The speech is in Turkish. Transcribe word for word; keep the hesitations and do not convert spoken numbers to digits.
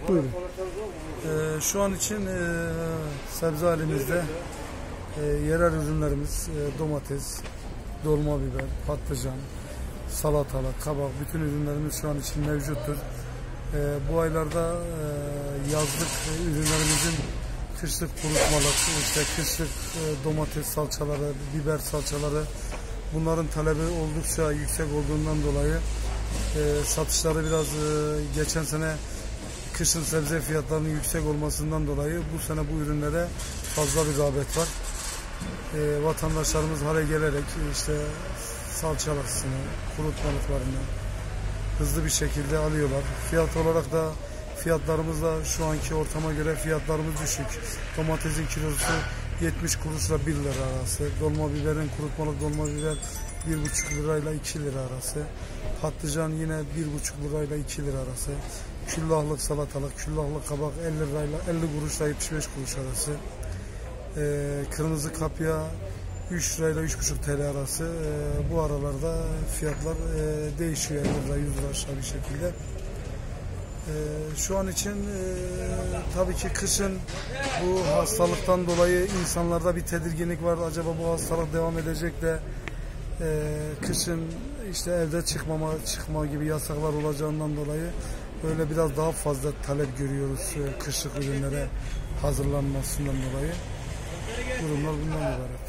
Buyurun. Ee, şu an için e, sebze halimizde e, yerel ürünlerimiz e, domates, dolma biber, patlıcan, salatalık, kabak, bütün ürünlerimiz şu an için mevcuttur. E, bu aylarda e, yazlık ürünlerimizin kışlık kurutmalık, işte kışlık e, domates salçaları, biber salçaları, bunların talebi oldukça yüksek olduğundan dolayı e, satışları biraz e, geçen sene kışın sebze fiyatlarının yüksek olmasından dolayı bu sene bu ürünlere fazla bir rağbet var. E, vatandaşlarımız hale gelerek işte salçalısını, kurutmalıklarını hızlı bir şekilde alıyorlar. Fiyat olarak da fiyatlarımız da şu anki ortama göre fiyatlarımız düşük. Domatesin kilosu yetmiş kuruşla bir lira arası. Dolma biberin, kurutmalık dolma biber bir buçuk lirayla iki lira arası. Patlıcan yine bir buçuk lirayla iki lira arası. Küllahlık salatalık, küllahlık kabak elli lirayla elli kuruşla yetmiş beş kuruş arası. Ee, kırmızı kapya üç lirayla üç buçuk T L arası. Ee, bu aralarda fiyatlar e, değişiyor, elli lira yüz lira aşağı bir şekilde. Ee, şu an için e, tabii ki kışın bu hastalıktan dolayı insanlarda bir tedirginlik var. Acaba bu hastalık devam edecek de e, kışın işte evde çıkmama çıkma gibi yasaklar olacağından dolayı böyle biraz daha fazla talep görüyoruz e, kışlık ürünlere hazırlanmasından dolayı. Durumlar bundan ibaret.